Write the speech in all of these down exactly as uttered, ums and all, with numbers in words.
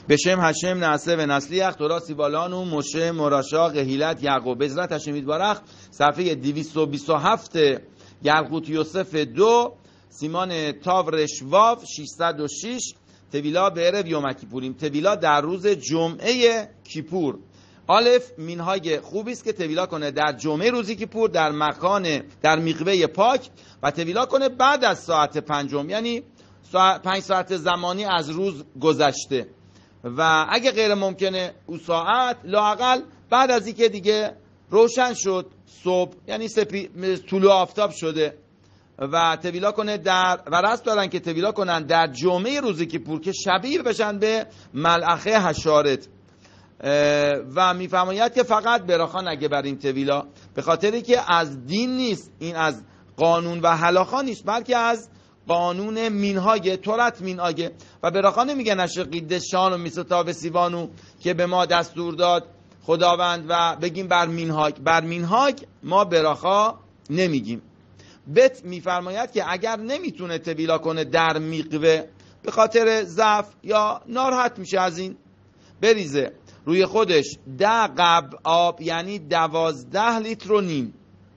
בשם هشم نعسه و نسلیخ تورا سیبالانو مشه مراشا قهیلت یعقوب. بذرت هشم یتبارک صفحه دویست و بیست و هفت یلقوت یوسف دو سیمان تاو رشواف ششصد و شش تویلا به عرب یوم کیپوریم. تویلا در روز جمعه کیپور. الف مینهای خوبی است که تویلا کنه در جمعه روزی کیپور در مکان در میقوه پاک و تویلا کنه بعد از ساعت پنجم، یعنی ساعت پنج ساعت زمانی از روز گذشته و اگه غیر ممکنه او ساعت لااقل بعد از اینکه دیگه روشن شد صبح، یعنی سپی... طلوع آفتاب شده و تویلا کنه در و رست دارن که تویلا کنن در جمعه روز کیپور که شبیه بشن به ملعقه حشارت و میفرماید که فقط براخان اگه بر این تویلا، به خاطری که از دین نیست، این از قانون و هلاخا نیست، بلکه از قانون مینهاگه تورت مینهاگه و براخان نمیگن اشقید شان و میستا و سیوانو که به ما دستور داد خداوند و بگیم بر مینهاگ، بر مینهاگ ما براخا نمیگیم. بت میفرماید که اگر نمیتونه تویلا کنه در میقوه به خاطر ضعف یا ناراحت میشه از این، بریزه روی خودش ده قب آب، یعنی دوازده لیتر و نیم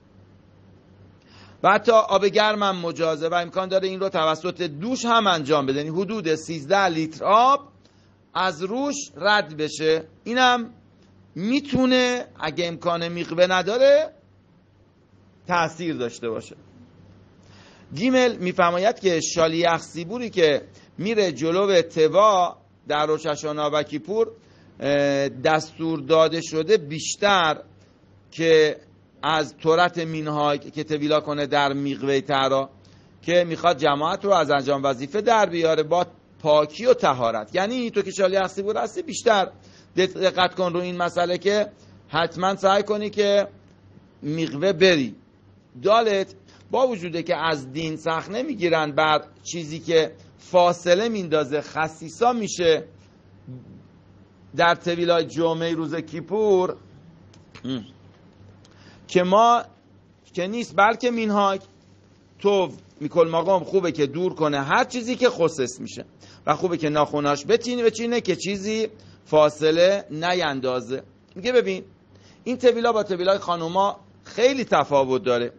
و حتی آب گرم هم مجازه و امکان داره این رو توسط دوش هم انجام بده، یعنی حدود سیزده لیتر آب از روش رد بشه. اینم میتونه اگه امکان میقوه نداره تأثیر داشته باشه. گیمل میفرماید که شالیخ سیبوری که میره جلو توا در روش هاشانا و کیپور دستور داده شده بیشتر که از تورت مینهاگ که تویلا کنه در میقوه تهرا که میخواد جماعت رو از انجام وظیفه در بیاره با پاکی و طهارت. یعنی تو که شالیخ سیبور هستی بیشتر دقت کن رو این مسئله که حتما سعی کنی که میقوه بری. دالت با وجوده که از دین سخت نمیگیرن بر چیزی که فاصله میندازه خصیصا میشه در تویلای جمعه روز کیپور که ما که نیست، بلکه مینهاگ تو میکل مقام خوبه که دور کنه هر چیزی که خصص میشه و خوبه که ناخوناش بچینه بچینه که چیزی فاصله نیندازه. میگه ببین این تویلا با تویلای خانوما خیلی تفاوت داره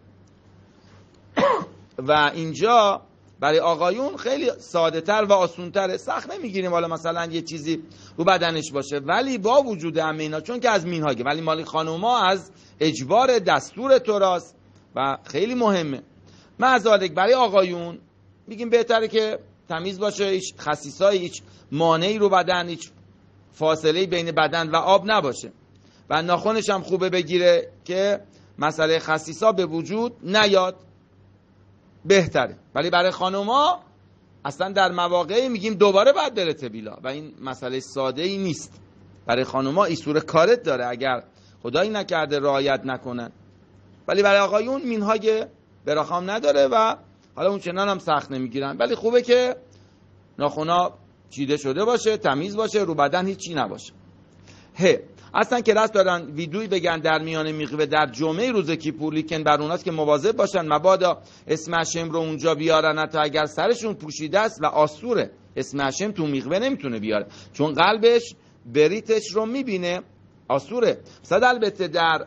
و اینجا برای آقایون خیلی ساده تر و آسون تره، سخت نمیگیریم حالا مثلا یه چیزی رو بدنش باشه، ولی با وجود همه اینا چون که از مینهاگه ولی مال خانوما از اجبار دستور توراست و خیلی مهمه. معذالک برای آقایون میگیم بهتره که تمیز باشه، هیچ خصیصایی هیچ مانعی رو بدن، هیچ فاصله بین بدن و آب نباشه و ناخنش هم خوبه بگیره که مسئله خصیصا به وجود نیاد، بهتره. ولی برای خانوما اصلا در مواقعی میگیم دوباره باید بره تویلا و این مسئله ساده ای نیست. برای خانوما ایسور کارت داره اگر خدایی نکرده رعایت نکنن، ولی برای آقایون مینهاگ براخام نداره و حالا اون چنان هم سخت نمیگیرن، ولی خوبه که ناخونا چیده شده باشه، تمیز باشه، رو بدن هیچی نباشه. هه اصلا که راست دارن ویدوی بگن در میان میقوه در جمعه روز کیپور، لیکن بر اوناست که مواظب باشن مبادا اسم هشم رو اونجا بیارن، حتی اگر سرشون پوشیده است و آسوره اسم هشم تو میقوه نمیتونه بیاره چون قلبش بریتش رو میبینه، آسوره. صد البته در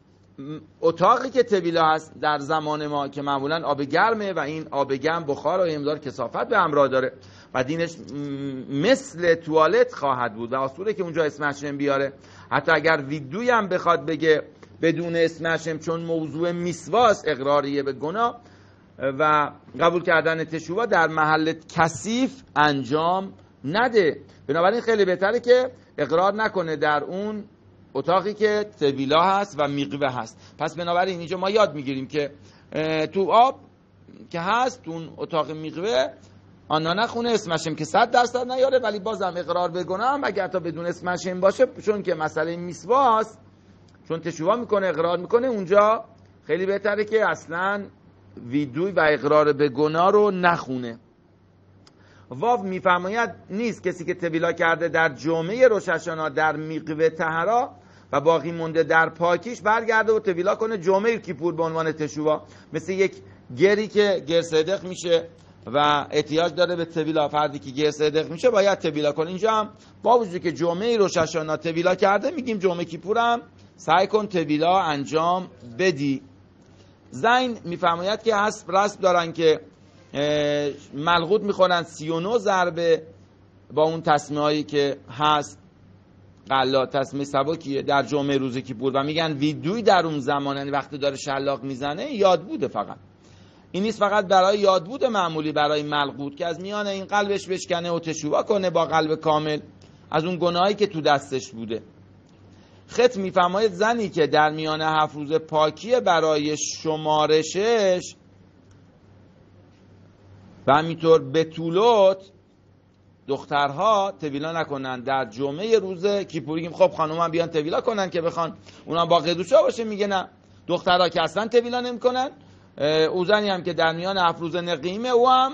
اتاقی که تویلا هست در زمان ما که معمولا آب گرمه و این آب گرم بخار و امدار کثافت به همراه داره و دینش مثل توالت خواهد بود و آسوره که اونجا اسم هشم بیاره. حتی اگر ویدوی هم بخواد بگه بدون اسم هشم چون موضوع میسواس اقراریه به گناه و قبول کردن تشوبا در محل کثیف انجام نده، بنابراین خیلی بهتره که اقرار نکنه در اون اتاقی که تویلا هست و میقوه هست. پس بنابراین اینجا ما یاد میگیریم که تو آب که هست تو اون اتاق میقوه آنها نخونه اسم هشم که صد درصد نیاره، ولی بازم اقرار به گناه هم اگر تا بدون اسم هشم باشه چون که مسئله میسواست چون تشوبا میکنه اقرار میکنه اونجا خیلی بهتره که اصلا ویدوی و اقرار به گناه رو نخونه. واو میفرماید نیست کسی که تویلا کرده در جمعه روش هاشانا در میقوه طهرا و باقی مونده در پاکیش برگرده و تویلا کنه جمعه کیپور به عنوان تشوبا، مثل یک گری که گر صدق میشه و احتیاج داره به طویلا. فردی که گیر صدق میشه باید طویلا کنه. اینجا هم با وجودی که جمعه روش هاشانا طویلا کرده، میگیم جمعه کیپور هم سعی کن طویلا انجام بدی. زین میفرماید که حسب رسم دارن که ملغوط میخونن سی و نه ضربه با اون تسمیه هایی که هست. قلا تسمیه سبکیه در جمعه روز کیپور و میگن ویدوی در اون زمان، یعنی وقتی داره شلاق میزنه یاد بوده. فقط این نیست فقط برای یاد بوده معمولی، برای ملغوط که از میان این قلبش بشکنه و تشوبا کنه با قلب کامل از اون گناهی که تو دستش بوده. خط میفرماید زنی که در میان هفت روز پاکیه برای شمارشش و همینطور بتولوت دخترها طویلا نکنن در جمعه روز کیپوری. خب خانوما بیان طویلا کنن که بخوان اونا با قدوشا باشه. میگه نه، دخترها که اصلا طویلا نمیکنن. او زنی هم که در میان هفت روز نقیمه او هم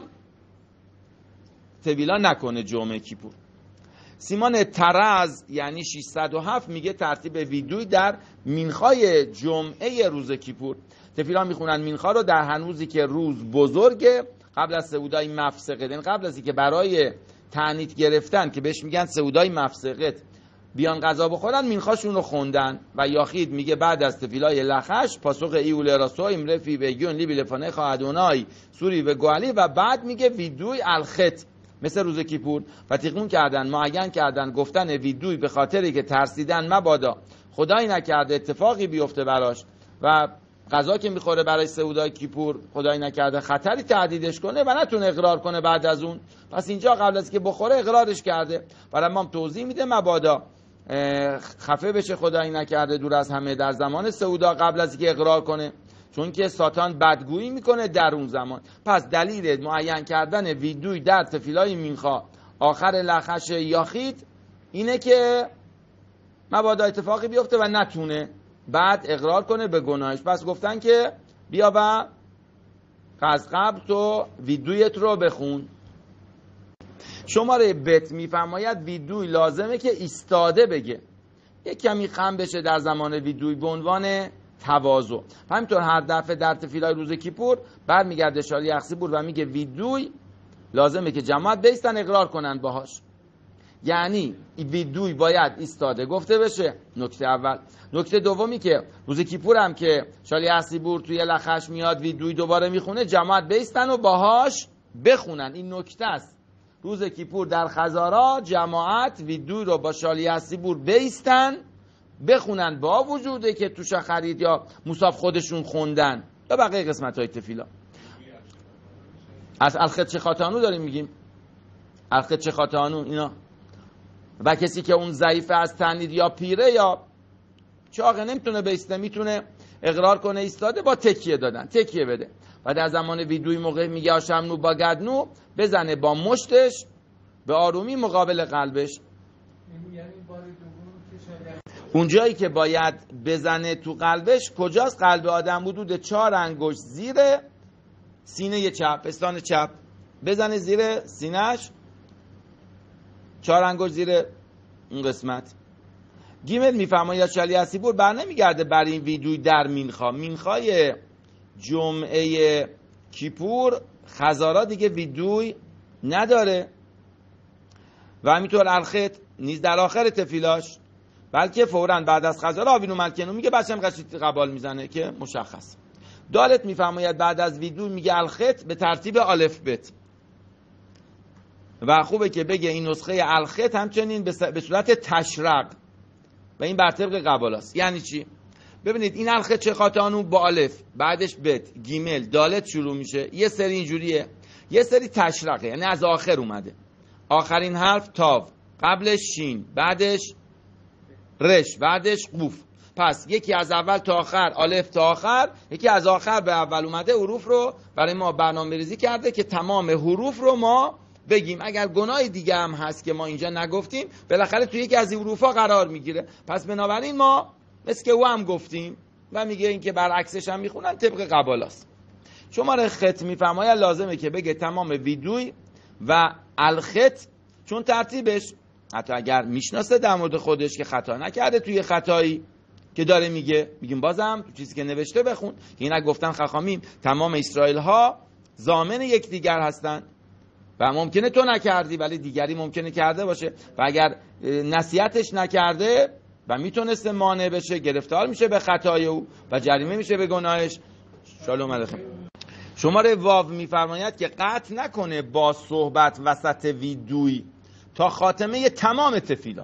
طویلا نکنه جمعه کیپور. سیمان ترز یعنی ششصد و هفت میگه ترتیب ویدوی در مینخای جمعه روز کیپور. طویلا میخونن مینخا رو در هنوزی که روز بزرگه، قبل از سعودای مفسقه، یعنی قبل از اینکه برای تعنیت گرفتن که بهش میگن سعودای مفسقه بیان غذا بخورن، مینخاشون رو خوندن. و یاخید میگه بعد از تفیلای لخش پاسخ ایول راسو امرفی بگیون لی بیلفانه خواهدونای سوری و گوالی و بعد میگه ویدوی الخط مثل روز کیپور و تیقون کردن، معین کردن، گفتن ویدوی به خاطری که ترسیدن مبادا خدایی نکرده اتفاقی بیفته براش و غذا که میخوره برای سعودای کیپور خدایی نکرده خطری تهدیدش کنه و نتونه اقرار کنه بعد از اون. پس اینجا قبل از که بخوره اقرارش کرده. برای ما توضیح میده مبادا خفه بشه خدایی نکرده دور از همه در زمان سعودا قبل از که اقرار کنه، چون که ساتان بدگویی میکنه در اون زمان. پس دلیل معین کردن ویدوی در تفیلای مینخا آخر لخش یاخید اینه که مبادا اتفاقی بیفته و نتونه بعد اقرار کنه به گناهش. پس گفتن که بیا و از قبل تو ویدویت رو بخون. شماره بت میفرماید ویدوی لازمه که ایستاده بگه، یک کمی خم بشه در زمان ویدوی به عنوان تواضع. همینطور هر دفعه در تفیلای روز کیپور برمیگرده شالی اخسیبور و میگه ویدوی لازمه که جماعت بیستن اقرار کنن باهاش، یعنی ویدوی باید ایستاده گفته بشه. نکته اول. نکته دومی که روز کیپور هم که شالی اخسیبور توی لخش میاد ویدوی دوباره میخونه، جماعت بیستن و باهاش بخونن. این نکته است. روز کیپور در خزارا جماعت ویدوی رو با شالی اخسیبور بیستن بخونن، با وجوده که توش خرید یا مصاف خودشون خوندن و بقیه قسمت های تفیلا. از الخط چه خاتانو داریم میگیم، الخط چه خاتانو اینا. و کسی که اون ضعیفه از تنید یا پیره یا چاقه نمیتونه بیسته، میتونه اقرار کنه ایستاده با تکیه دادن، تکیه بده. و در زمان ویدوی موقع میگه آشمنو با گدنو بزنه با مشتش به آرومی مقابل قلبش. اونجایی که باید بزنه تو قلبش کجاست؟ قلب آدم حدود چهار انگشت زیر سینه چپ، پستان چپ، بزنه زیر سینهش، چهار انگشت زیر اون قسمت. گیمل میفرماید شالی اخسیبور بر نمیگرده بر این ویدوی در مینخا. مینخای جمعه کیپور خزارا دیگه ویدوی نداره و همینطور الخط نیز در آخر تفیلاش، بلکه فوراً بعد از خزارا آوینو ملکنو میگه بچم قشید قبال میزنه که مشخص. دالت میفرماید بعد از ویدوی میگه الخط به ترتیب الف بت و خوبه که بگه این نسخه الخط همچنین به صورت تشرق و این بر طبق قبالاست. یعنی چی؟ ببینید این الخط چه خاتانو با الف بعدش بت گیمل دالت شروع میشه، یه سری اینجوریه، یه سری تشرقه یعنی از آخر اومده، آخرین حرف تاو، قبلش شین، بعدش رش، بعدش قوف. پس یکی از اول تا آخر الف تا آخر، یکی از آخر به اول اومده. حروف رو برای ما برنامه ریزی کرده که تمام حروف رو ما بگیم. اگر گناه دیگه هم هست که ما اینجا نگفتیم بالاخره توی یکی از این حروفا قرار میگیره. پس بنابراین ما مثل که او هم گفتیم و میگه این که برعکسش هم میخونن طبق قبالاست. شماره خط میفرماید لازمه که بگه تمام ویدوی و الخط، چون ترتیبش حتی اگر میشناسه در مورد خودش که خطا نکرده توی خطایی که داره میگه، میگیم بازم تو چیزی که نوشته بخون که اینا گفتن خخامیم تمام اسرائیل ها ضامن یکدیگر هستن و ممکنه تو نکردی ولی دیگری ممکنه کرده باشه و اگر نصیحتش نکرده و میتونسته مانع بشه گرفتار میشه به خطای او و جریمه میشه به گناهش. شالوم علیکم. شماره واو میفرماید که قطع نکنه با صحبت وسط ویدوی تا خاتمه تمام تفیلا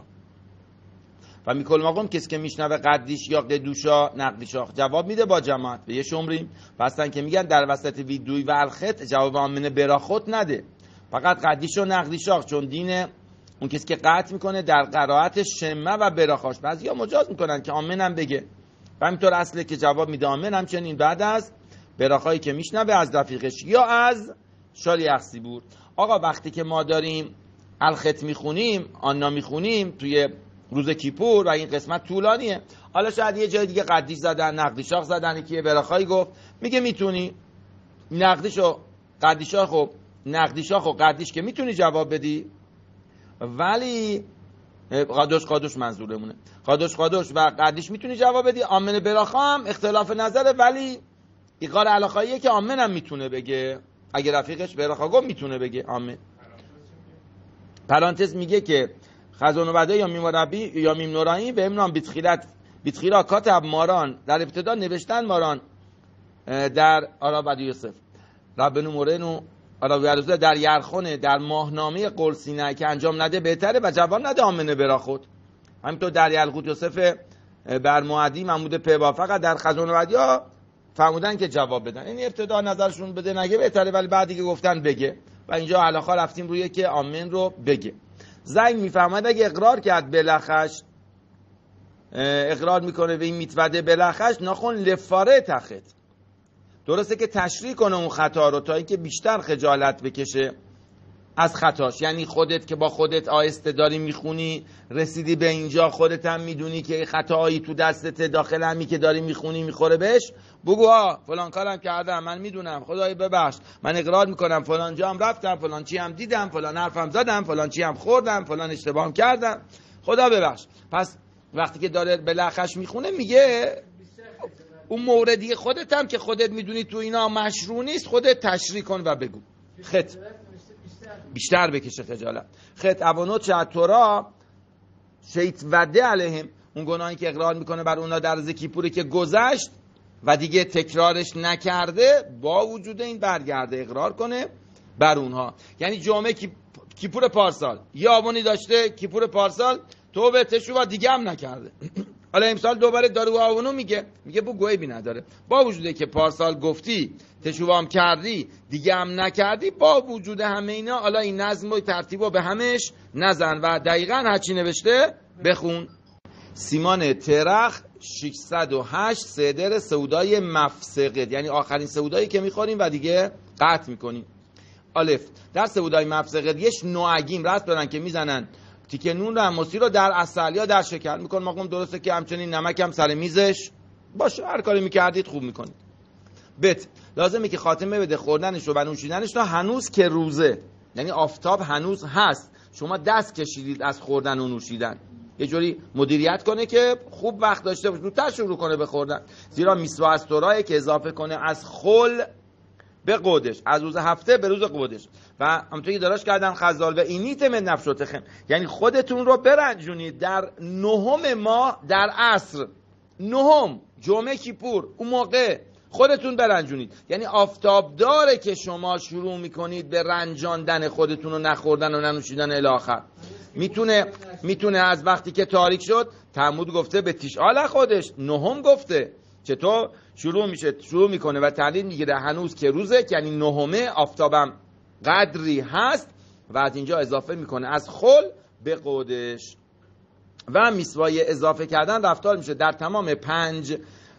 و میکل مقام کسی که میشنوه قدیش یا قدوشا نقدیشا جواب میده با جماعت به یه شمریم و هستن که میگن در وسط ویدوی و الخط جواب آمنه براخوت نده، فقط قدیش و نقدیشاخ، چون دین اون کسی که قطع میکنه در قرائت شمه و براخاش بعضی ها مجاز میکنن که آمن هم بگه و همینطور اصله که جواب میده آمن همچنین بعد از براخایی که میشنوه از رفیقش یا از شاری اخسیبور. آقا وقتی که ما داریم الخط میخونیم آنا میخونیم توی روز کیپور و این قسمت طولانیه، حالا شاید یه جای دیگه قدیش زدن نقدیشاخ زدن که براخایی گفت میگه میتونی نقدیش و قدیشاخ و نقدیشاخ و قدیش که میتونی جواب بدی ولی قادوش قادوش منظورمونه قادوش قادوش و قدیش میتونی جواب بدی. آمن براخا هم اختلاف نظره ولی ایقار علاقاییه که آمن هم میتونه بگه اگه رفیقش براخا گفت میتونه بگه آمن. پرانتز میگه که خزان و بده یا میم ربی یا میم نورانی به امنام بیتخیرت بیتخیرا کاتب ماران در ابتدا نوشتن ماران در آرابد یوسف ربنو مورنو آراوی عروضه در یرخونه در ماهنامه قلسینه که انجام نده بهتره و جواب نده آمنه برا خود. همینطور در یلقوت یوسف برمعدی محمود پیبا فقط در خزان و بدی ها فرمودن که جواب بدن، این ابتدا نظرشون بده نگه بهتره ولی بعدی که گفتن بگه و اینجا علاقه رفتیم روی که آمن رو بگه. زنگ میفهمد اگه اقرار کرد بلخش اقرار میکنه به این میتوده بلخش ناخون لفاره تخت، درسته که تشریح کنه اون خطا رو تا اینکه بیشتر خجالت بکشه از خطاش. یعنی خودت که با خودت آهسته داری میخونی رسیدی به اینجا خودت هم میدونی که خطاهایی تو دستت داخل همی که داری میخونی میخوره بهش بگو ها فلان کارم کردم من میدونم خدای ببخش من اقرار میکنم فلان جا هم رفتم فلان چی هم دیدم فلان حرفم زدم فلان چی هم خوردم فلان اشتباهم کردم خدا ببخش. پس وقتی که داره به لخش میخونه میگه اون موردی خودت هم که خودت میدونی تو اینا مشروع نیست خودت تشریح کن و بگو. خط بیشتر بکشه خجالت. خط اوانو چطورا شیط وده علیهم اون گناهی که اقرار میکنه بر اونا در زکیپوری که گذشت و دیگه تکرارش نکرده با وجود این برگرده اقرار کنه بر اونها. یعنی جمعه کیپور پارسال یا آبانی داشته کیپور پارسال توبه تشوبه دیگه هم نکرده حالا امسال دوباره داره و آونو میگه میگه بو گوهی بی نداره با وجوده که پارسال گفتی تشوبه هم کردی دیگه هم نکردی با وجود همه اینا حالا این نظم و ترتیب رو به همش نزن و دقیقا هرچی نوشته بخون. سیمان ترخ ششصد و هشت صدر سودای مفسقد یعنی آخرین سودایی که میخوریم و دیگه قطع میکنیم. الف در سودای مفسقد یه نوعگیم رست دارن که میزنن تیکه نون رو هموسی رو در عسل یا در شکر میکن مقام درسته که همچنین نمک هم سر میزش باشه هر کاری میکردید خوب میکنید. بت لازمه که خاتمه بده خوردنش و نوشیدنش رو هنوز که روزه یعنی آفتاب هنوز هست شما دست کشیدید از خوردن و نوشیدن یه جوری مدیریت کنه که خوب وقت داشته باشه زودتر شروع کنه به خوردن زیرا میسوا از تورای که اضافه کنه از خل به قودش از روز هفته به روز قودش و همونطوری که داراش کردن خزال و اینیت من نفشتخم یعنی خودتون رو برنجونید در نهم ماه در عصر نهم جمعه کیپور اون موقع خودتون برنجونید یعنی آفتاب داره که شما شروع میکنید به رنجاندن خودتون و نخوردن و ننوشیدن الی آخر. میتونه میتونه از وقتی که تاریک شد تعمد گفته به تیشعال خودش نهم گفته چطور شروع میشه شروع میکنه و تعلیم میگیره هنوز که روزه یعنی نهمه آفتابم قدری هست و از اینجا اضافه میکنه از خل به قودش و میسوای اضافه کردن رفتار میشه در تمام پنج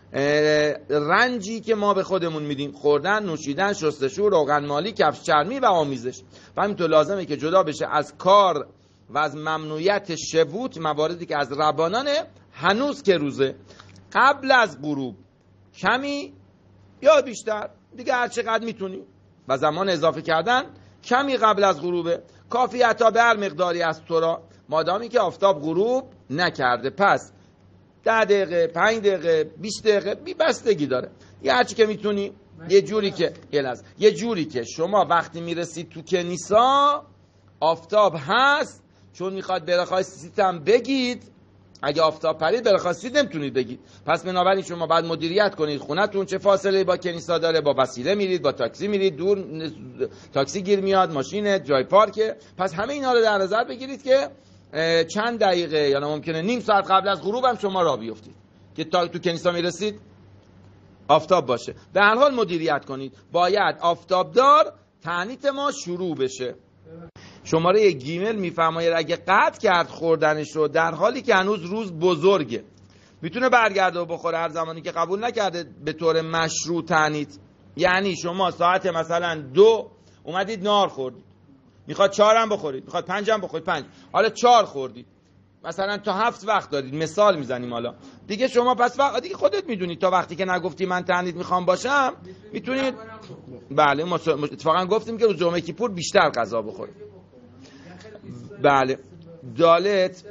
رنجی که ما به خودمون میدیم خوردن نوشیدن شستشو روغن مالی کفش چرمی و آمیزش و همینطور لازمه که جدا بشه از کار و از ممنوعیت شبوت مواردی که از ربانانه هنوز که روزه قبل از غروب کمی یا بیشتر دیگه هر چقدر میتونی و زمان اضافه کردن کمی قبل از غروبه کافی حتی به هر مقداری از تورا مادامی که آفتاب غروب نکرده پس ده دقیقه پنج دقیقه بیست دقیقه بی بستگی داره یا هرچی که میتونی یه جوری که یه جوری که شما وقتی میرسید تو کنیسا آفتاب هست، چون میخواد برخواستید هم بگید، اگه آفتاب پرید برخواستید نمیتونید بگید، پس بنابراین شما باید مدیریت کنید خونتون چه فاصله با کنیسا داره، با وسیله میرید، با تاکسی میرید، دور تاکسی گیر میاد، ماشین جای پارکه، پس همه اینا رو در نظر بگیرید که چند دقیقه یا ممکنه نیم ساعت قبل از غروب هم شما راه بیفتید که تا تو کنیسا میرسید آفتاب باشه. در هر حال مدیریت کنید، باید آفتابدار تعنیت ما شروع بشه. شماره گیمل میفرماید اگه قطع کرد خوردنش رو در حالی که هنوز روز بزرگه، میتونه برگرده و بخوره هر زمانی که قبول نکرده به طور مشروع تعنیت. یعنی شما ساعت مثلا دو اومدید نار خوردید، میخواد چهار هم بخورید، میخواد پنج هم بخورید، پنج، حالا چهار خوردید، مثلا تا هفت وقت دارید، مثال میزنیم حالا دیگه، شما پس وقت دیگه خودت میدونید تا وقتی که نگفتی من تعنیت میخوام باشم میتونید. بله اتفاقا گفتیم که روز جمعه کیپور بیشتر غذا بخورید. بله دالت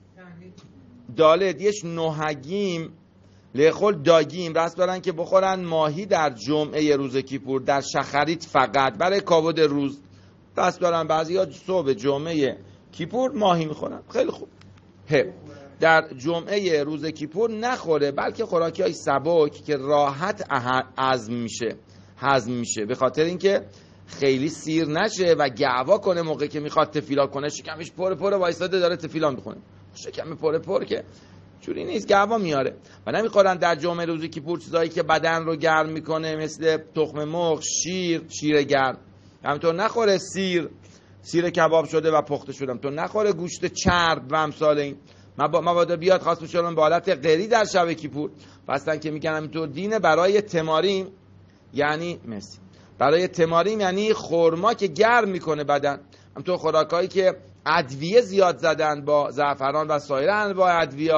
دالت یش نوهگیم لیخول داگیم رست دارن که بخورن ماهی در جمعه روز کیپور، در شخریت فقط برای کاود روز دست دارن. بعضی ها صبح جمعه کیپور ماهی میخورن، خیلی خوب. هه در جمعه روز کیپور نخوره، بلکه خوراکی های سبک که راحت هضم میشه هضم میشه به خاطر اینکه خیلی سیر نشه و گعوا کنه موقعی که میخواد تفیلا کنه، شکمش پر پر وایساده داره تفیلا میخونه، شکم پر پر که جوری نیست، گعوا میاره. و نمیخورن در جمعه روز کیپور چیزایی که بدن رو گرم میکنه، مثل تخم مرغ، شیر، شیر گرم. همینطور نخوره سیر، سیر کباب شده و پخته شده، تو نخوره گوشت چرب و امثال این مواد بیاد خاص بشورن به حالت غیری در شب کیپور. پسن که میگن همینطور دینه برای تماریم، یعنی مسی برای تماریم یعنی خرما که گرم میکنه بدن. همینطور خوراکایی که ادویه زیاد زدن با زعفران و سایر انواع ادویه،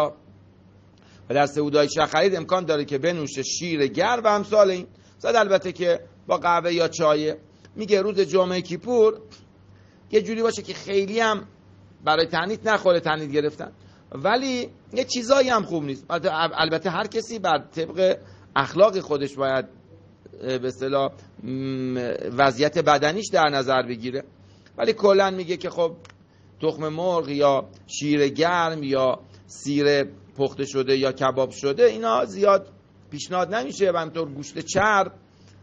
و در سعودای شخرید امکان داره که بنوشه شیر گرم و امثال این، زد البته که با قهوه یا چای. میگه روز جمعه کیپور یه جوری باشه که خیلی هم برای تعنیت نخوره، تعنیت گرفتن، ولی یه چیزایی هم خوب نیست. البته هر کسی بر طبق اخلاق خودش باید به اصطلاح وضعیت بدنیش در نظر بگیره، ولی کلا میگه که خب تخم مرغ یا شیر گرم یا سیر پخته شده یا کباب شده اینا زیاد پیشنهاد نمیشه، و همینطور گوشت چرب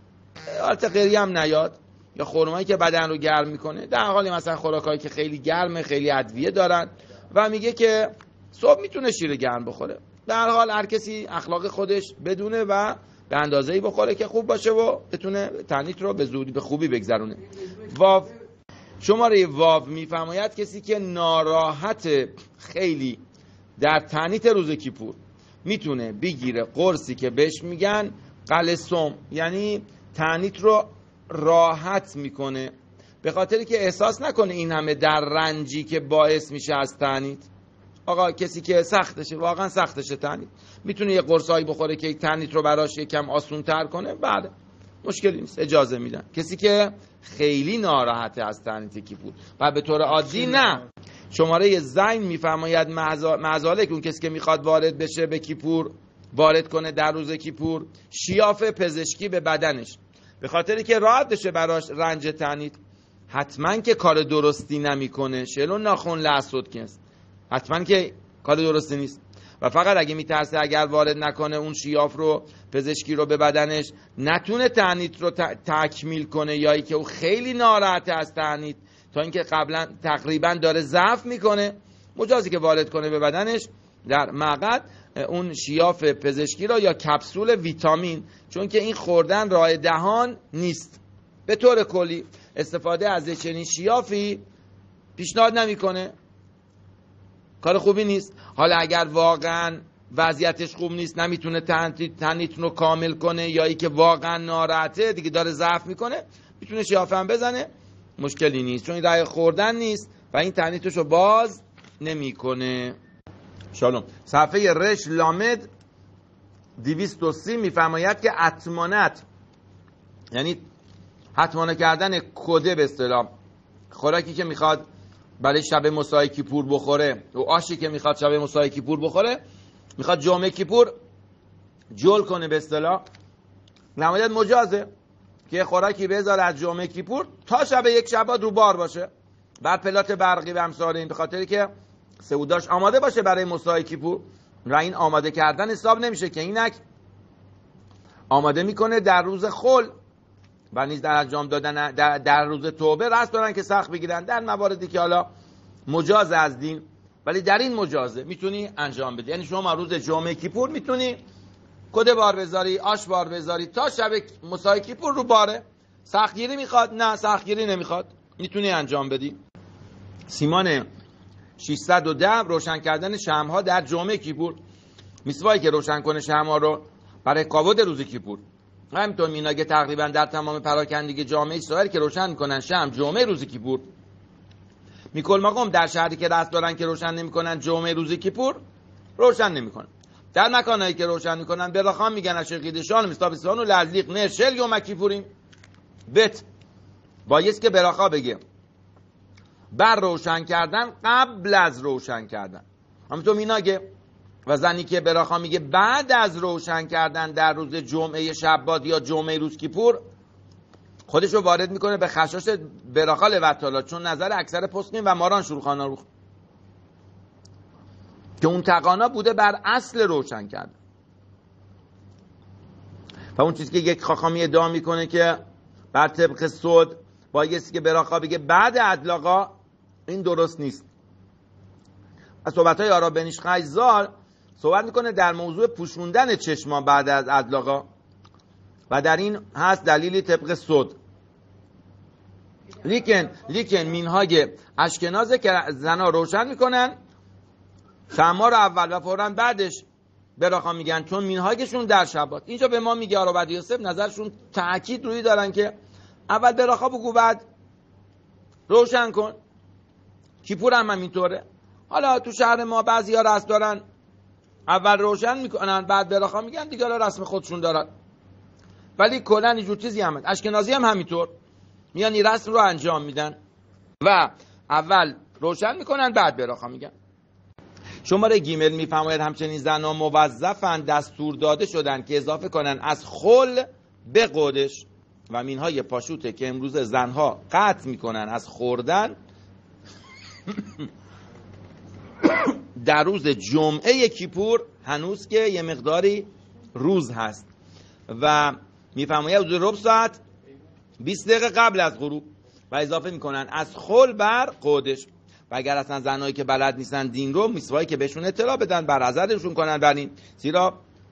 البته غیری هم نیاد، یا خرمایی که بدن رو گرم میکنه. در حالی مثلا خوراکایی که خیلی گرمه، خیلی ادویه دارن، و میگه که صبح میتونه شیر گرم بخوره. در حال هر کسی اخلاق خودش بدونه و به اندازه‌ای بخوره که خوب باشه و بتونه تعنیت رو به زودی به خوبی بگذرونه. واو شماره واو میفرماید کسی که ناراحت خیلی در تعنیت روز کیپور میتونه بگیره قرصی که بهش میگن قلسم، یعنی تعنیت رو راحت میکنه، به خاطری که احساس نکنه این همه در رنجی که باعث میشه از تعنیت. آقا کسی که سختشه، واقعا سختشه تعنیت، میتونه یه قرصایی بخوره که تعنیت رو براش یکم آسون تر کنه، بعد مشکلی نیست، اجازه میدن. کسی که خیلی ناراحته از تعنیت کیپور و به طور عادی نه. شماره زین میفرماید معزالک اون کسی که میخواد وارد بشه به کیپور، وارد کنه در روز کیپور شیاف پزشکی به بدنش، به خاطری که راحت بشه براش رنج تعنیت. حتما که کار درستی نمیکنه، شلون ناخون لحظت کس، حتما که کار درستی نیست، و فقط اگه میترسه اگر وارد نکنه اون شیاف رو پزشکی رو به بدنش نتونه تعنیت رو تکمیل کنه، یا ای که او خیلی ناراحته از تعنیت تا اینکه قبلا تقریبا داره ضعف میکنه، مجازی که وارد کنه به بدنش در مقعد اون شیاف پزشکی رو یا کپسول ویتامین، چون که این خوردن راه دهان نیست. به طور کلی استفاده از چنین شیافی پیشنهاد نمیکنه، کار خوبی نیست. حالا اگر واقعا وضعیتش خوب نیست، نمیتونه تعنیت رو کامل کنه، یا ای که واقعا ناراحته دیگه داره ضعف میکنه، میتونه شیاف هم بزنه، مشکلی نیست، چون این راه خوردن نیست و این تعنیتش رو باز نمیکنه. شالوم. صفحه رش لامد دویست و سی میفرماید که اتمانت، یعنی حتمانه کردن کده به اصطلاح خوراکی که میخواد برای شب مسای کیپور بخوره و آشی که میخواد شب مسای کیپور بخوره، میخواد جمعه کیپور جل کنه به اصطلاح، نمایت مجازه که خوراکی بذاره از جمعه کیپور تا شب یک شبات رو بار باشه، بعد پلات برقی و امثال این، به خاطری که سعوداش آماده باشه برای مسای کیپور. و این آماده کردن حساب نمیشه که اینک آماده میکنه در روز خل و نیز در انجام دادن در, در روز توبه رست دارن که سخت بگیرن در مواردی که حالا مجاز از دین، ولی در این مجازه میتونی انجام بدی. یعنی شما روز جمعه کیپور میتونی کده بار بذاری، آش بار بذاری تا شب مسای کیپور رو باره. سختگیری میخواد؟ نه سختگیری نمیخواد، میتونی انجام بدی. سیمان ششصد و ده روشن کردن شمع‌ها در جمعه کیپور. میسوایی که روشن کنه شمع‌ها رو برای کاود روز کیپور. همینطور میناگه تقریبا در تمام پراکندگی جامعه اسرائیل که روشن میکنن شمع جمعه روز کیپور. میکل مقام در شهری که رست دارن که روشن نمیکنن جمعه روز کیپور روشن نمیکنن. در مکانایی که روشن میکنن براخان میگن اشقیدشان مستابسان و لزلیق نشل یوم کیپوریم بت بایست که براخا بگه بر روشن کردن قبل از روشن کردن. همینطور میناگه و زنی که براخا میگه بعد از روشن کردن در روز جمعه شبات یا جمعه روز کیپور خودش رو وارد میکنه به خشاش براخا لوتالا، چون نظر اکثر پسقین و ماران شولخان آروخ که اون تقانا بوده بر اصل روشن کردن. و اون چیزی که یک خاخامی ادعا میکنه که بر طبق صد بایستی که براخا بگه بعد ادلاقا، این درست نیست. از صحبت‌های آرا بنیش خیزار صحبت میکنه در موضوع پوشوندن چشمان بعد از ادلاقا و در این هست دلیلی طبق صد. لیکن لیکن مینهای اشکنازه که زنا روشن میکنن شمع رو اول و فوراً بعدش براخا میگن، چون مینهاگشون در شبات. اینجا به ما میگه آرا بد یوسف نظرشون تأکید روی دارن که اول براخا بگو بعد روشن کن. کیپور هم همینطوره. حالا تو شهر ما بعضیا رسم دارن اول روشن میکنن بعد براخا میگن، دیگه رسم خودشون دارن. ولی کلا اینجور چیزی هم هست. اشکنازی هم همینطور میان این رسم رو انجام میدن و اول روشن میکنن بعد براخا میگن. شماره گیمل میفرماید همچنین زنان موظفن دستور داده شدن که اضافه کنن از خل به قودش و مینهای پاشوته که امروز زنها قطع میکنن از خوردن در روز جمعه کیپور هنوز که یه مقداری روز هست و میفرماید حدود ربع ساعت بیست دقیقه قبل از غروب و اضافه میکنن از خل بر قودش. و اگر اصلا زنایی که بلد نیستن دین رو میسوایی که بهشون اطلاع بدن، بر حذرشون کنن بر این، زیرا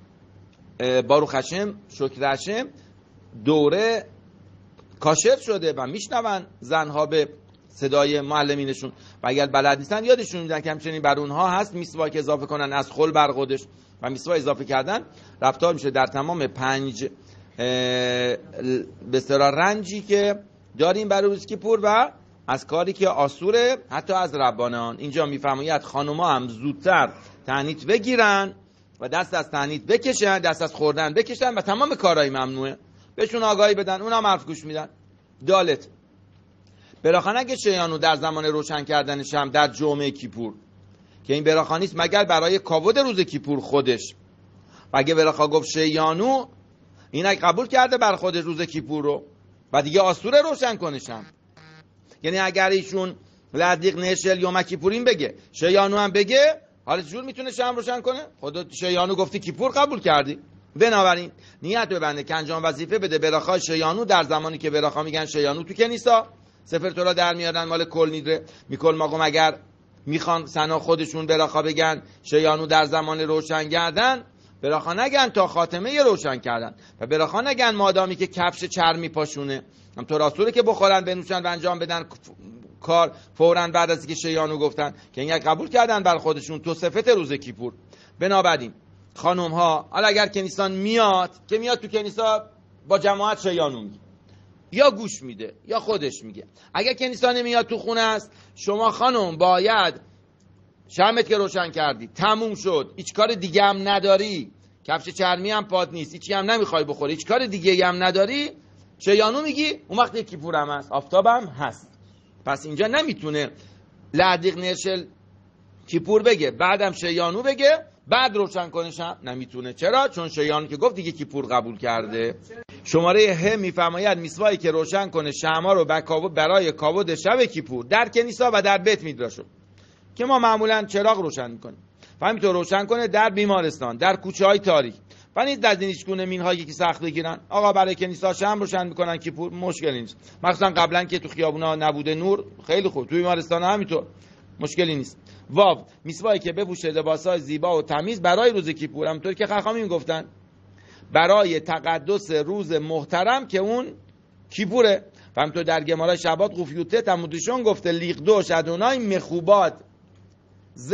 باروخ هشم شکر هشم دوره کاشف شده و میشنون زنها به صدای معلمینشون و اگر بلد نیستن یادشون میدن که همچنین بر اونها هست میسوایی که اضافه کنن از خل بر قودش و میسوایی اضافه کردن رفتار میشه در تمام پنج به اصطلاح رنجی که داریم برای روز کیپور و از کاری که آسوره حتی از ربانان. اینجا میفرماید خانوما هم زودتر تعنیت بگیرن و دست از تعنیت بکشن، دست از خوردن بکشن و تمام کارهای ممنوعه بهشون آگاهی بدن، اونا هم حرف گوش میدن. دالت براخانه اگه شیانو در زمان روشن کردن شمع در جمعه کیپور که این براخا نیست مگر برای کاود روز کیپور خودش، و اگه براخا گفت شیانو اینک قبول کرده بر خود روز کیپور رو و دیگه آسوره روشن کنه شمع. یعنی اگر ایشون لدیق نشل یوم کیپورین بگه شیانو هم بگه، حالا چجور میتونه شمع روشن کنه؟ خودت شیانو گفتی کیپور قبول کردی. بنابراین نیت ببنده که انجام وظیفه بده براخا شیانو در زمانی که براخا میگن شیانو تو کنیسا سفر تورا در میارن مال کل نیدره میکل ماقوم اگر میخوان سنا خودشون براخا بگن شیانو در زمان روشن کردن براخا نگن تا خاتمه روشن کردن و براخا نگن مادامی که کفش چرمی پاشونه هم تو راسوله که بخورن بنوشن و انجام بدن کار فوراً بعد از اینکه شیانو گفتن که این قبول کردن بر خودشون تو صفت روز کیپور. بنابراین خانم ها حالا اگر کنیسان میاد که میاد تو کنیسا با جماعت شیانو میگه یا گوش میده یا خودش میگه. اگر کنیسان میاد تو خونه است شما خانم باید شمعت که روشن کردی تموم شد هیچ کار دیگه هم نداری، کفش چرمی هم پاد نیست، هیچی هم نمیخوای بخوری، هیچ کار دیگه هم نداری، شیانو میگی اون وقت کیپور هم هست آفتاب هم هست. پس اینجا نمیتونه لدیق نشل کیپور بگه بعدم شیانو بگه بعد روشن کنه شمع نمیتونه. چرا؟ چون شیعیان که گفت دیگه کیپور قبول کرده. شماره ه میفرماید میسوایی که روشن کنه شمع رو برای کاود شب کیپور در کنیسا و در بیت میدراشو که ما معمولا چراغ روشن میکنیم، و همینطور روشن کنه در بیمارستان، در کوچه های تاریک، و نیز از این هیچگونه مینهایی که سخت بگیرن. آقا برای کنیسا شمع روشن میکنن کیپور مشکلی نیست، مخصوصا قبلا که تو خیابونا نبوده نور خیلی خوب، تو بیمارستان همینطور مشکلی نیست. واو میسوایی که بپوشه لباسای زیبا و تمیز برای روز کیپور، همونطور که خاخامین گفتن برای تقدس روز محترم که اون کیپوره. و همونطور در گمارای شبات قفیوته تمودشون گفته لیق دوش ادونای مخوبات ز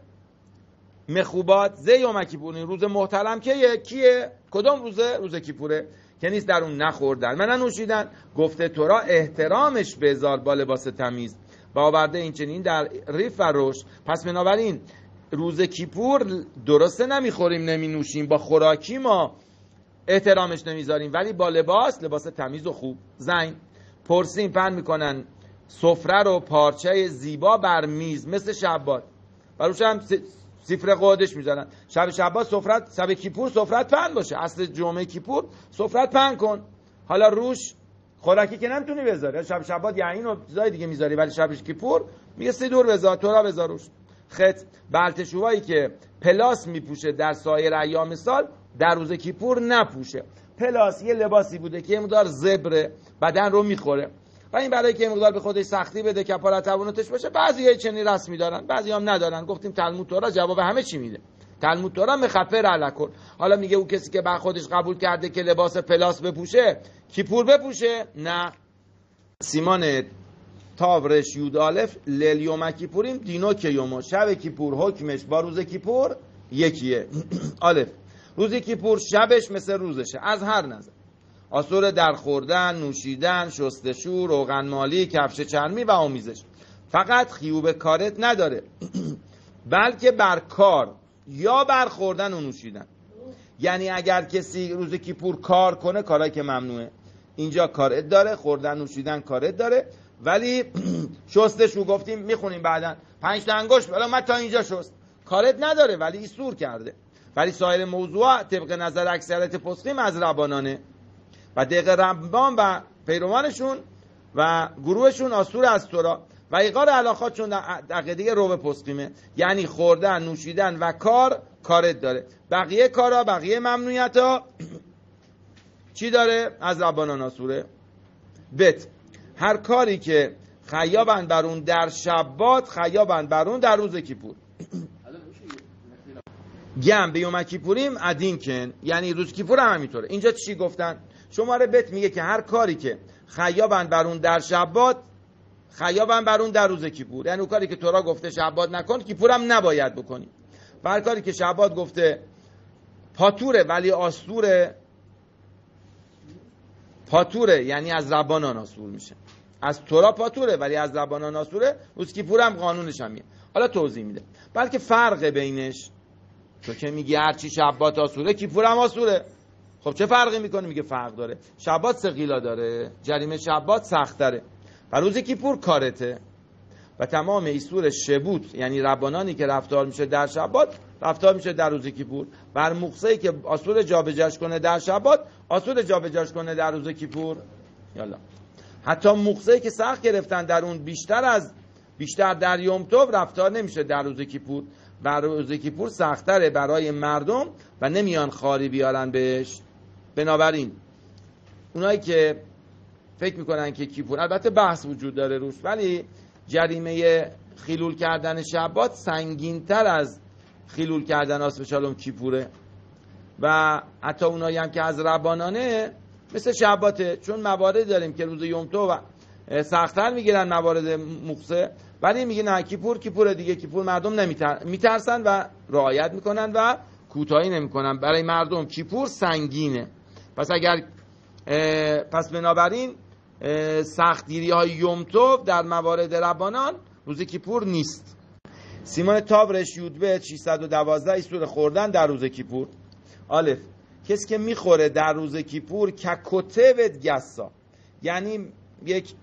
مخوبات ز یوم کیپور، این روز محترم که کیه؟ کدوم روزه؟ روز کیپوره که نیست در اون نخوردن و ننوشیدن. گفته تورا احترامش بذار با لباس تمیز و آورده این چنین در ریف و روش. پس بنابراین روز کیپور درسته نمیخوریم نمی نوشیم، با خوراکی ما احترامش نمیذاریم، ولی با لباس لباس تمیز و خوب. زین پرسیم پهن میکنن سفره رو پارچه زیبا بر میز مثل شبات و روش هم سفره قادش میذارن. شب شبات سفرت، شب کیپور سفرت پهن باشه، اصل جمعه کیپور سفرت پهن کن. حالا روش خوراکی که نمیتونی بذاری، شب شبات یعنی اینو چیزای دیگه میذاری، ولی شب کیپور میگه سی دور بذار، تورا بذار روش. خط بلتشوهایی که پلاس میپوشه در سایر ایام سال در روز کیپور نپوشه. پلاس یه لباسی بوده که یه مقدار زبره، بدن رو میخوره و این برای که یه مقدار به خودش سختی بده کفارت تواناتش باشه. بعضی‌ها چنین رسمی دارن، بعضی هم ندارن. گفتیم تلمود تورا جواب همه چی میده. تلمود تورا مخفر علکل. حالا میگه او کسی که بر خودش قبول کرده که لباس پلاس بپوشه کیپور بپوشه، نه. سیمان تاورش یود الف لیل یوم کیپوریم دینو که یوم، شب کیپور حکمش با روز کیپور یکیه. الف روز کیپور شبش مثل روزشه از هر نظر. آسور در خوردن، نوشیدن، شستشو، روغن مالی، کفش چرمی و آمیزش. فقط خیوب کارت نداره بلکه بر کار یا بر خوردن و نوشیدن. یعنی اگر کسی روز کیپور کار کنه کارایی که ممنوعه، اینجا کارت داره، خوردن نوشیدن کارت داره، ولی شستشو گفتیم میخونیم بعدن پنج تا انگشت ولی من تا اینجا شست کارت نداره ولی ایسور کرده. ولی سایر موضوع طبق نظر اکثریت پسخیم از ربانانه و دقیق ربان و پیروانشون و گروهشون آسور از تورا و ایقار علاقات چون عقیده رو به پسخیمه، یعنی خوردن نوشیدن و کار کارت داره. بقیه کارا بقیه ممنوعیت ها چی داره؟ از ربانان آسوره. بت هر کاری که خیابند بر اون در شبات خیابند بر اون در روز کیپور. گم به یوم کیپوریم ادین کن، یعنی روز کیپور هم همینطوره. اینجا چی گفتن؟ شماره بت میگه که هر کاری که خیابند بر اون در شبات خیابند بر اون در روز کیپور، یعنی اون کاری که تورا گفته شبات نکن کیپور هم نباید بکنی. و هر کاری که شبات گفته پاتوره ولی آسوره، پاتوره یعنی از ربانان آسور میشه. از تورا پاتوره ولی از ربانان آسوره، روز کیپور هم قانونش همیه. حالا توضیح میده بلکه فرق بینش، تو که میگی هرچی شبات آسوره کیپور هم آسوره، خب چه فرقی میکنه؟ میگه فرق داره. شبات ثقیلا داره، جریمه شبات سخت داره و روز کیپور کارته و تمام ایسور شبوت یعنی ربانانی که رفتار میشه در شبات رفتار میشه در روز کیپور. بر مقصه‌ای که آسور جابجاش کنه در شبات آسور جابجاش کنه در روز کیپور. یالا حتی مقصه‌ای که سخت گرفتن در اون بیشتر از بیشتر در یوم توب رفتار نمیشه در روز کیپور و روز کیپور سخت‌تره برای مردم و نمیان خاری بیارن بهش. بنابراین اونایی که فکر میکنن که کیپور، البته بحث وجود داره روش، ولی جریمه خیلول کردن شبات سنگین‌تر از خیلول کردن آسفشالوم کیپوره و حتی اونایی هم که از ربانانه مثل شباته، چون موارد داریم که روز یوم تو سخت‌تر میگیرن موارد مقصه، ولی میگه نه کیپور کیپور دیگه. کیپور مردم نمیتر... میترسن و رعایت میکنن و کوتاهی نمیکنن. برای مردم کیپور سنگینه. پس اگر پس بنابراین سختگیری های یوم توب در موارد ربانان روز کیپور نیست. سیمان تاورش یودبه ششصد و دوازده ایسور خوردن در روز کیپور. الف کسی که میخوره در روز کیپور ککوته و گسا، یعنی یک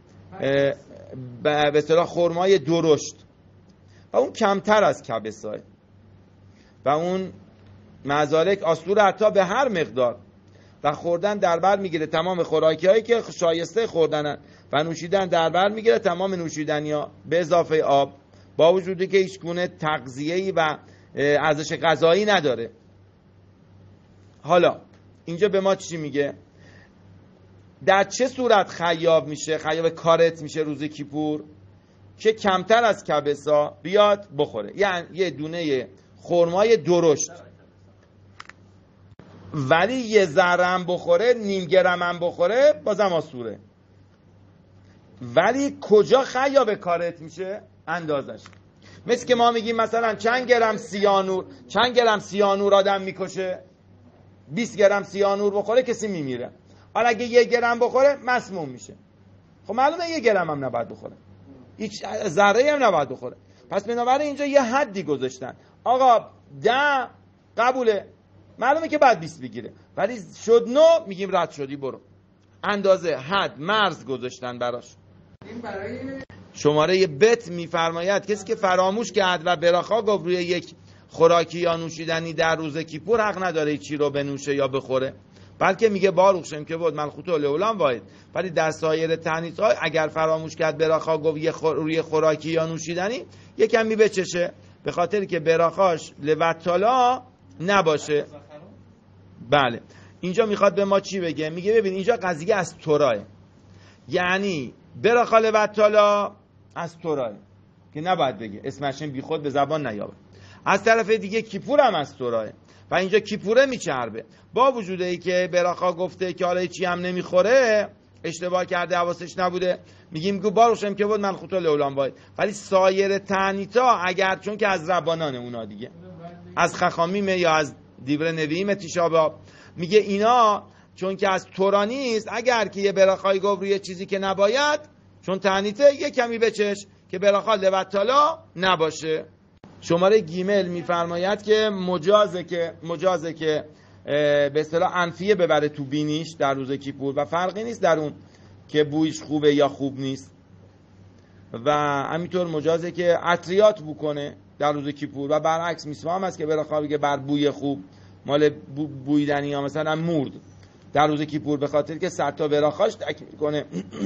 به اصطلاح خرمای درشت و اون کمتر از کبسای و اون مزالک آسور حتی به هر مقدار و خوردن در بر میگیره تمام خوراکی هایی که شایسته خوردنن و نوشیدن در بر میگیره تمام نوشیدنی ها به اضافه آب، با وجودی که هیچ گونه تغذیه‌ای و ارزش غذایی نداره. حالا اینجا به ما چی میگه؟ در چه صورت خیاب میشه، خیاب کارت میشه روز کیپور؟ که کمتر از کبسا بیاد بخوره، یعنی یه دونه خرمای درشت، ولی یه ذره بخوره، نیم گرم هم بخوره بازم آسوره. ولی کجا خیاب کارت میشه؟ اندازش. مثل که ما میگیم مثلا چند گرم سیانور، چند گرم سیانور آدم میکشه؟ بیست گرم سیانور بخوره کسی میمیره. حالا اگه یک گرم بخوره مسموم میشه. خب معلومه یک گرم هم نباید بخوره، هیچ ذره هم نباید بخوره. پس بنابراین اینجا یه حدی گذاشتن. آقا ده قبوله، معلومه که بعد بیست بگیره، ولی شد نو میگیم رد شدی برو. اندازه، حد، مرز گذاشتن براش. این برای شماره بت میفرماید کسی که فراموش کرد و براخا گفت روی یک خوراکی یا نوشیدنی در روز کیپور حق نداره چی رو بنوشه یا بخوره، بلکه میگه باروخ شم که بود ملخوت الاولام واحد. ولی در سایر تنیت‌ها اگر فراموش کرد براخا گفت یه خور... روی خوراکی یا نوشیدنی یکم می بچشه، به خاطر که براخاش لوتالا نباشه. بله اینجا میخواد به ما چی بگه؟ میگه ببین اینجا قضیه از توراه، یعنی براخا لوتالا از توراه که نباید بگه، اسمش بی خود به زبان نیابه. از طرف دیگه کیپور هم از توراه و اینجا کیپوره میچربه، با وجود ای که براخا گفته که حالا چی هم نمیخوره، اشتباه کرده حواسش نبوده، میگیم که باروشم که بود ملخوت الاولام باید. ولی سایر تعنیتا اگر چون که از ربانان اونا دیگه از خخامیم یا از دیبر نویم تیشابه، میگه اینا چون که از تورا نیست، اگر که یه براخای گفت روی چیزی که نباید چون تعنیته یه کمی بچش که براخا لوتالا نباشه. شماره گیمل میفرماید که مجازه که مجازه که به اصطلاح انفیه ببره تو بینیش در روز کیپور و فرقی نیست در اون که بویش خوبه یا خوب نیست، و همینطور مجازه که عطریات بکنه در روز کیپور و برعکس میسوا هم است که براخا بگه بر بوی خوب مال بو بویدنی ها مثلا مرد در روز کیپور، به خاطر که صد تا براخاش تکمیل کنه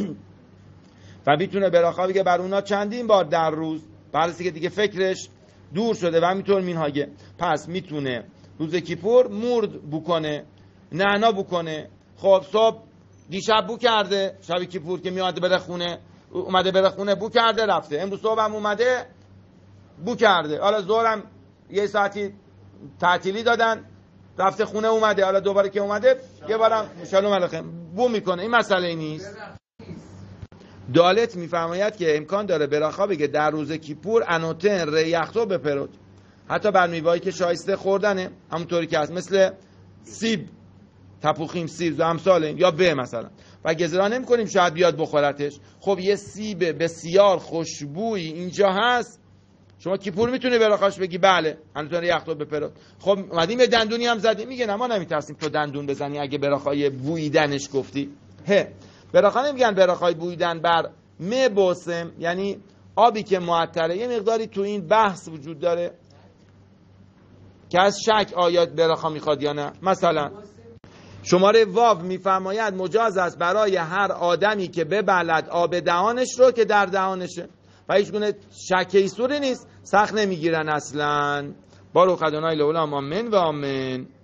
و میتونه براخا بگه بر اونا چندین بار در روز، برسی که دیگه فکرش دور شده و همینطور مینهاگه. پس میتونه روز کیپور مرد بکنه، نعنا بکنه. خب صبح دیشب بو کرده، شب کیپور که میاد بره خونه، اومده بره خونه بو کرده رفته، امروز صبح هم اومده بو کرده، حالا ظهرم یه ساعتی تعطیلی دادن رفته خونه اومده، حالا دوباره که اومده یه بارم شالوم علیکم بو میکنه. این مسئله نیست. دالت میفرماید که امکان داره براخا بگه در روز کیپور انوتن ریختو بپرد، حتی بر میوه‌ای که شایسته خوردنه، همونطوری که هست، مثل سیب، تپوخیم، سیب و امثال این، یا به مثلا، و گزرا نمی‌کنیم شاید بیاد بخورتش. خب یه سیب بسیار خوشبوئی اینجا هست، شما کیپور میتونی براخاش بگی بله انوتن ریختو بپرد. خب اومدیم یه دندونی هم زدیم، میگه نه ما نمیترسیم تو دندون بزنی اگه براخای بویدنش گفتی. هه براخا نمیگن براخای بویدن بر می بوسم، یعنی آبی که معطره. یه مقداری تو این بحث وجود داره که از شک آیا براخا میخواد یا نه. مثلا شماره واو میفرماید مجاز است برای هر آدمی که ببلد آب دهانش رو که در دهانشه و هیچ گونه شک ایسوری نیست، سخت نمیگیرن اصلا. باروخ ادونای الاولام آمین و آمین.